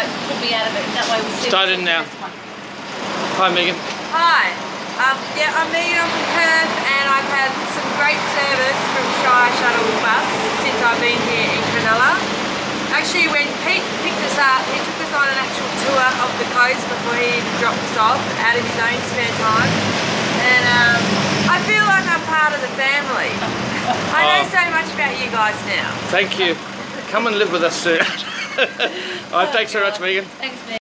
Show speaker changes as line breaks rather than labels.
put me out of it. That way we'll see.
Start in now. Hi, Megan.
Hi. Yeah, I'm Megan. I'm from Perth, and I've had some great service from Shire Shuttle bus since I've been here in Cronulla. Actually, when Pete picked us up, he took us on an actual tour of the coast before he dropped us off out of his own spare time. And I feel like I'm part of the family. I know so much about you guys now.
Thank you. Come and live with us soon. Alright, thanks very much, Megan.
Thanks, Megan.